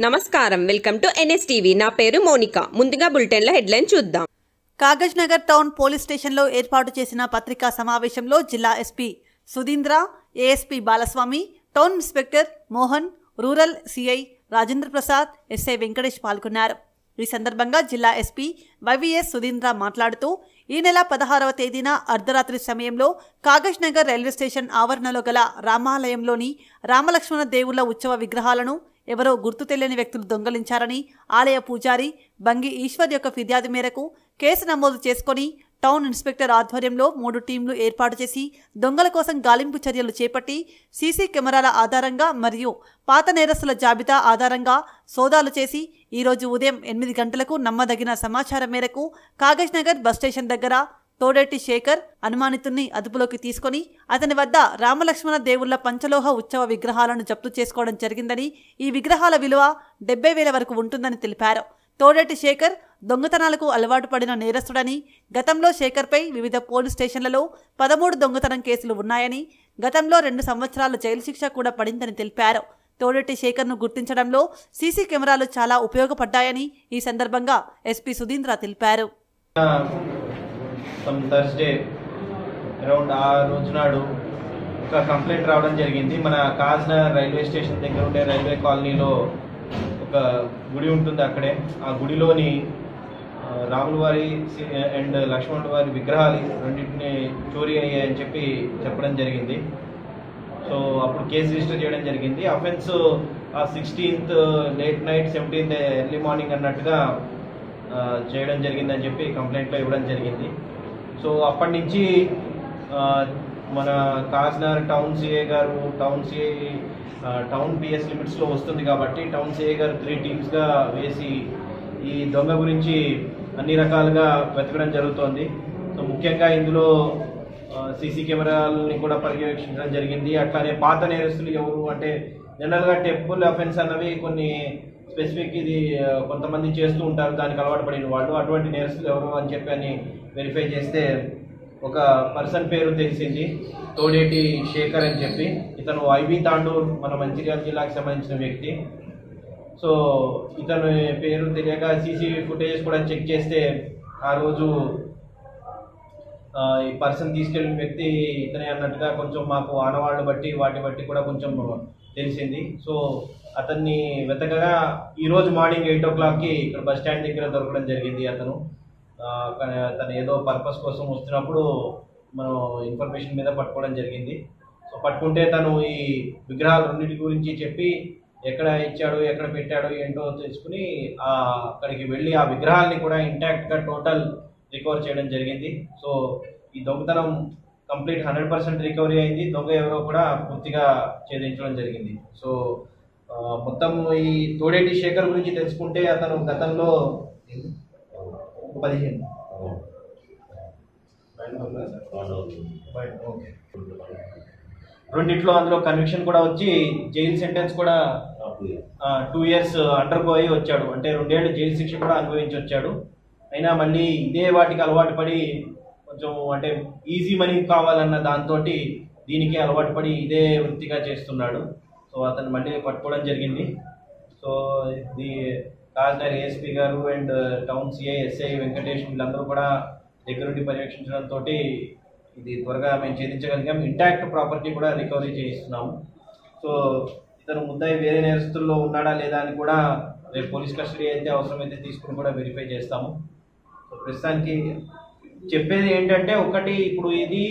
నమస్కారం, welcome to Nstv. నా పేరు మోనికా. ముందుగా బులెటిన్ల హెడ్లైన్ చూద్దాం. కాగజ్ నగర్ టౌన్ పోలీస్ స్టేషన్లో ఏర్పాటు చేసిన పత్రికా సమావేశంలో జిల్లా SP Sudheendra, ASP Balaswamy, town inspector Mohan, rural CI Rajendra Prasad, SI Venkatesh పాల్గొన్నారు. ఈ సందర్భంగా జిల్లా ఎస్పీ వైవీఎస్ సుధీంద్ర మాట్లాడుతూ ఈ నెల 16వ తేదీన అర్ధరాత్రి సమయంలో కాగజ్ నగర్ రైల్వే స్టేషన్ ఆవరణలో గల రామాలయంలోని రామలక్ష్మణ దేవుళ్ల ఉత్సవ విగ్రహాలను ఎవరో గుర్తు తెలియని వ్యక్తులు దొంగలించారని, ఆలయ పూజారి బంగి ఈశ్వర్ యొక్క ఫిర్యాదు మేరకు కేసు నమోదు చేసుకుని టౌన్ ఇన్స్పెక్టర్ ఆధ్వర్యంలో 3 టీంలు ఏర్పాటు చేసి దొంగల కోసం గాలింపు చర్యలు చేపట్టి సీసీ కెమెరాల ఆధారంగా మరియు పాత నేరస్తుల జాబితా ఆధారంగా సోదాలు చేసి ఈరోజు ఉదయం 8 గంటలకు నమ్మదగిన సమాచారం మేరకు కాగజ్ నగర్ బస్ స్టేషన్ దగ్గర తోడేటి శేఖర్ అనుమానితుల్ని అదుపులోకి తీసుకుని అతని వద్ద రామలక్ష్మణ దేవుళ్ల పంచలోహ ఉత్సవ విగ్రహాలను జప్తు చేసుకోవడం జరిగిందని, ఈ విగ్రహాల విలువ 70,000 వరకు ఉంటుందని తెలిపారు. తోడేటి శేఖర్ దొంగతనాలకు అలవాటు పడిన నేరస్తుడని, గతంలో శేఖర్పై వివిధ పోలీస్ స్టేషన్లలో 13 దొంగతనం కేసులు ఉన్నాయని, గతంలో 2 సంవత్సరాల జైలు శిక్ష కూడా పడిందని తెలిపారు. తోడేటి శేఖర్ను గుర్తించడంలో సీసీ కెమెరాలు చాలా ఉపయోగపడ్డాయని ఈ సందర్భంగా ఎస్పీ సుధీంద్ర తెలిపారు. థర్స్డే అరౌండ్ ఆ రోజు నాడు ఒక కంప్లైంట్ రావడం జరిగింది. మన కాజ్నగర్ రైల్వే స్టేషన్ దగ్గర ఉండే రైల్వే కాలనీలో ఒక గుడి ఉంటుంది. అక్కడే ఆ గుడిలోని రాముల వారి అండ్ లక్ష్మణుల వారి విగ్రహాలు రెండింటిని చోరీ అయ్యాయని చెప్పడం జరిగింది. సో అప్పుడు కేసు రిజిస్టర్ చేయడం జరిగింది. Offence 16th late night, 17th early morning అన్నట్టుగా చేయడం జరిగిందని చెప్పి కంప్లైంట్లో ఇవ్వడం జరిగింది. సో అప్పటి నుంచి మన కాజ్నగర్ టౌన్ సిఐ గారు, టౌన్ పిఎస్ లిమిట్స్లో వస్తుంది కాబట్టి టౌన్ సిఐ గారు 3 టీమ్స్గా వేసి ఈ దొంగ గురించి అన్ని రకాలుగా వెతకడం జరుగుతోంది. సో ముఖ్యంగా ఇందులో సీసీ కెమెరాలని కూడా పర్యవేక్షించడం జరిగింది. అట్లానే పాత నేరస్తులు ఎవరు అంటే జనరల్గా టెంపుల్ అఫెన్స్ అన్నవి కొన్ని స్పెసిఫిక్ ఇది కొంతమంది చేస్తూ ఉంటారు, దానికి అలవాటు పడిన వాళ్ళు. అటువంటి నేరస్తులు ఎవరు అని చెప్పి వెరిఫై చేస్తే ఒక పర్సన్ పేరు తెలిసింది, తోడేటి శేఖర్ అని చెప్పి. ఇతను ఐబీ తాండూర్, మన మంచిర్యాల జిల్లాకు సంబంధించిన వ్యక్తి. సో ఇతను పేరు తెలియక సీసీ ఫుటేజెస్ కూడా చెక్ చేస్తే ఆ రోజు ఈ పర్సన్ తీసుకెళ్ళిన వ్యక్తి ఇతనే అన్నట్టుగా కొంచెం మాకు ఆనవాళ్ళు బట్టి వాటి కూడా కొంచెం తెలిసింది. సో అతన్ని వెతకగా ఈరోజు మార్నింగ్ 8 o'clockకి ఇక్కడ బస్ స్టాండ్ దగ్గర దొరకడం జరిగింది. తను ఏదో పర్పస్ కోసం వస్తున్నప్పుడు మనం ఇన్ఫర్మేషన్ మీద పట్టుకోవడం జరిగింది. సో పట్టుకుంటే తను ఈ విగ్రహాలు రెండింటి గురించి చెప్పి ఎక్కడ ఇచ్చాడు, ఎక్కడ పెట్టాడు ఏంటో తెలుసుకుని అక్కడికి వెళ్ళి ఆ విగ్రహాలని కూడా ఇంటాక్ట్గా టోటల్ రికవర్ చేయడం జరిగింది. సో ఈ దొంగతనం కంప్లీట్ 100% రికవరీ అయింది. దొంగ ఎవరో కూడా పూర్తిగా ఛేదించడం జరిగింది. సో మొత్తం ఈ తోడేటి శేఖర్ గురించి తెలుసుకుంటే అతను గతంలో 15 రెండిట్లో అందులో కన్విక్షన్ కూడా వచ్చి జైలు సెంటెన్స్ కూడా 2 years అండర్గో అయ్యి వచ్చాడు. అంటే 2 ఏళ్ళు జైలు శిక్ష కూడా అనుభవించి వచ్చాడు. అయినా మళ్ళీ ఇదే వాటికి అలవాటు పడి కొంచెం అంటే ఈజీ మనీ కావాలన్న దాంతో దీనికి అలవాటు పడి ఇదే వృత్తిగా చేస్తున్నాడు. సో అతను మళ్ళీ పట్టుకోవడం జరిగింది. సో ఇది కాజ్నగర్ ఏఎస్పీ గారు and town CI SI Venkatesh వీళ్ళందరూ కూడా దగ్గరుండి పర్యవేక్షించడంతో ఇది త్వరగా మేము ఛేదించగలిగాం. ఇంటాక్ట్ ప్రాపర్టీ కూడా రికవరీ చేయిస్తున్నాము. సో ఇతను ముద్దాయి వేరే నేరస్తుల్లో ఉన్నాడా లేదా అని కూడా రేపు పోలీస్ కస్టడీ అయితే అవసరమైతే తీసుకుని కూడా వెరిఫై చేస్తాము. సో ప్రస్తుతానికి చెప్పేది ఏంటంటే ఒకటి, ఇప్పుడు ఇది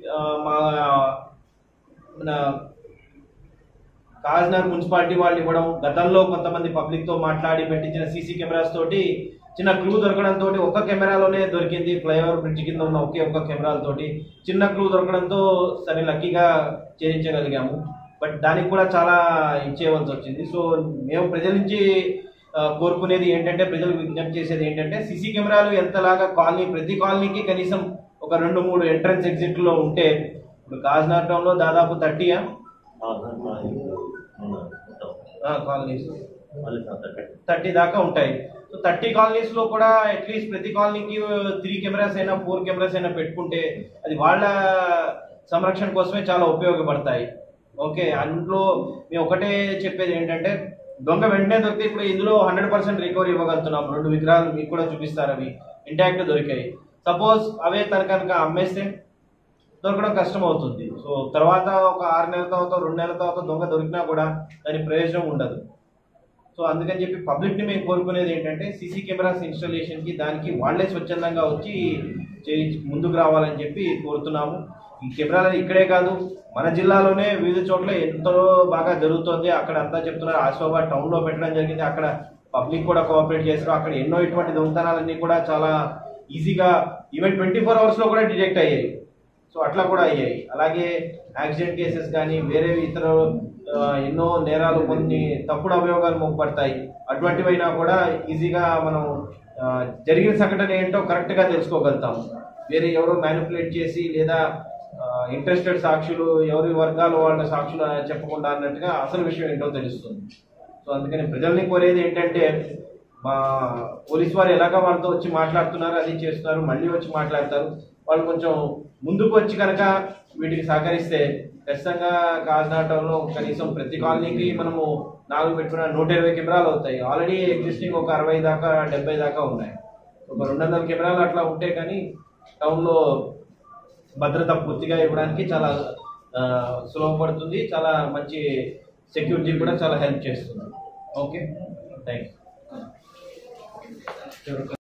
మన కాజ్నగర్ మున్సిపాలిటీ వాళ్ళు ఇవ్వడం, గతంలో కొంతమంది పబ్లిక్తో మాట్లాడి పెట్టించిన సీసీ కెమెరాస్ తోటి చిన్న క్లూ దొరకడంతో ఒక్క కెమెరాలోనే దొరికింది. ఫ్లైఓవర్ బ్రిడ్జ్ కింద ఉన్న ఒక్క కెమెరాలతోటి చిన్న క్లూ దొరకడంతో సరే లక్కీగా ఛేదించగలిగాము. బట్ దానికి కూడా చాలా ఇచ్చేయవలసి వచ్చింది. సో మేము ప్రజల నుంచి కోరుకునేది ఏంటంటే, ప్రజలకు విజ్ఞప్తి చేసేది ఏంటంటే, సీసీ కెమెరాలు ఎంతలాగా ప్రతి కాలనీకి కనీసం ఒక 2-3 ఎంట్రన్స్ ఎగ్జిట్లో ఉంటే, ఇప్పుడు కాజ్నగర్ టౌన్లో దాదాపు 30 కాలనీస్ 30 దాకా ఉంటాయి. సో 30 కాలనీస్లో కూడా అట్లీస్ట్ ప్రతి కాలనీకి 3 కెమెరాస్ అయినా 4 కెమెరాస్ అయినా పెట్టుకుంటే అది వాళ్ళ సంరక్షణ కోసమే చాలా ఉపయోగపడతాయి. ఓకే, అందులో మేము ఒకటే చెప్పేది ఏంటంటే దొంగ వెంటనే దొరికితే ఇప్పుడు ఇందులో 100% రికవరీ ఇవ్వగలుగుతున్నాం. 2 విగ్రహాలు మీకు కూడా చూపిస్తారు, అవి ఇంటాక్ట్ దొరికాయి. సపోజ్ అవే తన కనుక అమ్మేస్తే దొరకడం కష్టం అవుతుంది. సో తర్వాత ఒక 6 నెలల తర్వాత 2 నెలల తర్వాత దొంగ దొరికినా కూడా దాని ప్రయోజనం ఉండదు. సో అందుకని చెప్పి పబ్లిక్ని మేము కోరుకునేది ఏంటంటే సీసీ కెమెరాస్ ఇన్స్టాలేషన్కి దానికి వాళ్ళే స్వచ్ఛందంగా వచ్చి ముందుకు రావాలని చెప్పి కోరుతున్నాము. ఈ కెమెరాలు ఇక్కడే కాదు, మన జిల్లాలోనే వివిధ చోట్ల ఎంతో బాగా జరుగుతుంది. అక్కడ అంతా చెప్తున్నారు, ఆసిఫాబాద్ టౌన్లో పెట్టడం జరిగింది, అక్కడ పబ్లిక్ కూడా కోఆపరేట్ చేస్తారు. అక్కడ ఎన్నో ఇటువంటి దొంగతనాలన్నీ కూడా చాలా ఈజీగా ఈవెన్ 24 అవర్స్లో కూడా డిటెక్ట్ అయ్యాయి. సో అట్లా కూడా అయ్యాయి. అలాగే యాక్సిడెంట్ కేసెస్ కానీ వేరే ఇతర ఎన్నో నేరాలు, కొన్ని తప్పుడు అవయోగాలు మోపడతాయి. అటువంటివైనా కూడా ఈజీగా మనం జరిగిన సంఘటన ఏంటో కరెక్ట్గా తెలుసుకోగలుగుతాం. వేరే ఎవరో మ్యానిపులేట్ చేసి లేదా ఇంట్రెస్టెడ్ సాక్షులు ఎవరి వర్గాలు వాళ్ళ సాక్షులు చెప్పకుండా అన్నట్టుగా అసలు విషయం ఏంటో తెలుస్తుంది. సో అందుకని ప్రజల్ని కోరేది ఏంటంటే, మా పోలీసు వారు ఎలాగ వాళ్ళతో వచ్చి మాట్లాడుతున్నారు, అది చేస్తున్నారు, మళ్ళీ వచ్చి మాట్లాడతారు. వాళ్ళు కొంచెం ముందుకు వచ్చి కనుక వీటికి సహకరిస్తే ఖచ్చితంగా కాకినాడలో కనీసం ప్రతి కాలనీకి మనము 4 పెట్టుకున్న 120 కెమెరాలు అవుతాయి. ఆల్రెడీ ఎగ్జిస్టింగ్ ఒక 60 దాకా 70 దాకా ఉన్నాయి. ఒక 200 కెమెరాలు అట్లా ఉంటే కానీ టౌన్లో భద్రత పూర్తిగా ఇవ్వడానికి చాలా సులభపడుతుంది. చాలా మంచి సెక్యూరిటీ కూడా చాలా హెల్ప్ చేస్తుంది. Okay, thanks.